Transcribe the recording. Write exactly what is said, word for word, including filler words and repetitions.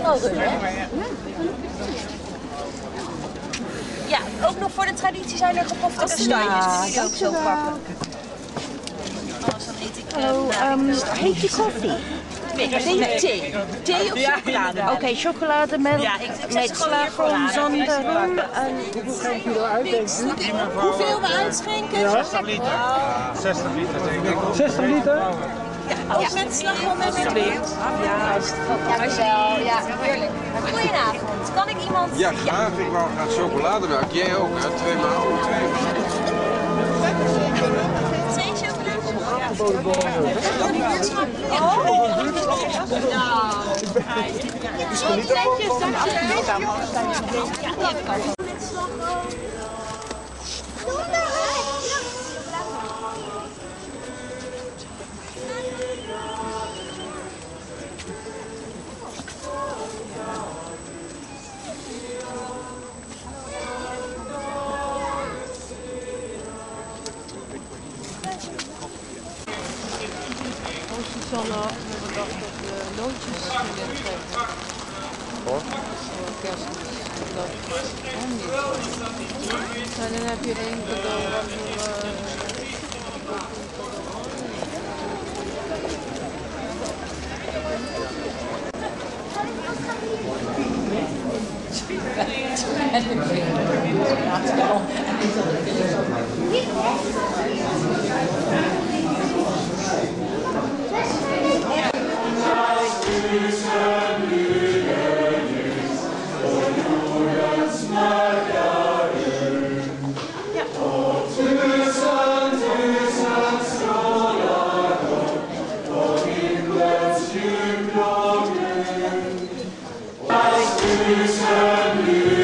rum, hè? Ja, ook nog voor de traditie zijn er gepofte kastanje. Dus die ook zo pakken. Anders dan eet ik... Hallo, um, heet je koffie? Nee, thee. Thee of chocolade? Oké, okay, chocolade met, ja, ik, ik met slagroom, zonder rum. En hoeveel schenk je eruit, denk je? Hoeveel we uitschenken? Ja. zestig liter. zestig liter, denk ik. zestig liter? Ja, ook met slagroom en met rum. Juist. Dankjewel. Ja, heerlijk. Goedenavond. Kan ik iemand... Ja, graag. Ik wou graag chocolademelk. Jij ook, hè? Twee maal. Twee Twee chocolade? Susanna, we bedacht dat we loodjes gingen trekken. Voor? Voor kerstmis. Dat hem niet. En dan heb je één cadeau wat we... Amen.